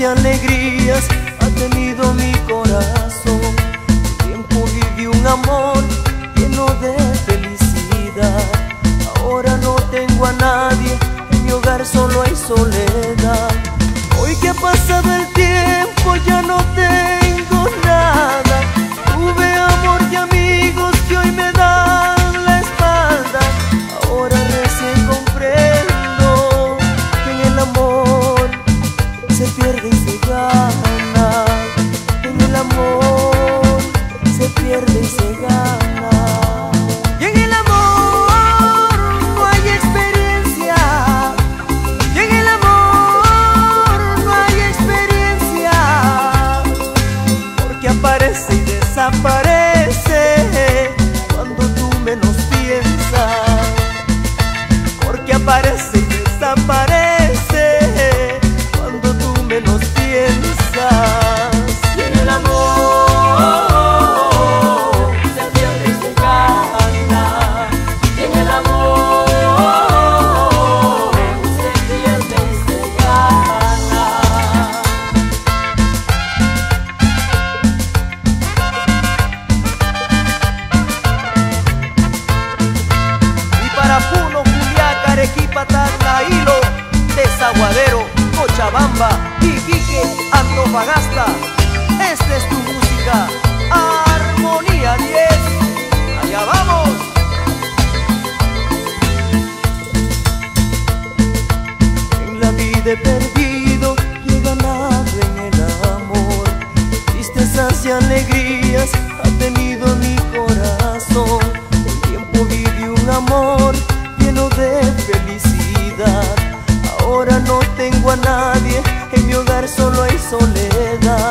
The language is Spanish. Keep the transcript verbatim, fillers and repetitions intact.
y alegrías ha tenido mi corazón. Un tiempo viví un amor lleno de felicidad. Ahora no tengo a nadie, en mi hogar solo hay soledad. Hoy que ha pasado el tiempo ya no tengo nada. Tuve amor y amigos que hoy me dan la espalda. Ahora recién comprendo que en el amor se pierde y se gana. En el amor se pierde y se gana. Y en el amor no hay experiencia. Y en el amor no hay experiencia. Porque aparece y desaparece cuando tú menos piensas. Porque aparece y desaparece cuando tú menos piensas. Y en el amor se pierde y se gana. Y en el amor se pierde y se gana. Y para Puno, Juliaca, Arequipa, Tacna, Hilo, Desaguadero, Cochabamba, Iquique, Antofagasta, esta es tu música, Armonía diez. Allá vamos. En la vida he perdido y he ganado en el amor. Tristezas y alegrías ha tenido mi corazón. Un tiempo viví un amor lleno de felicidad. Ahora no tengo a nadie, en mi hogar solo hay soledad.